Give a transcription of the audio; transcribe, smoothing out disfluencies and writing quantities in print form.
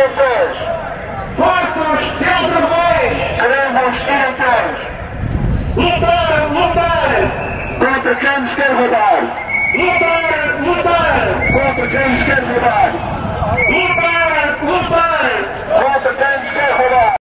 eleições. Fortes e aldrabões. Queremos eleições. Lutar contra quem nos quer roubar. lutar Contra quem nos quer roubar.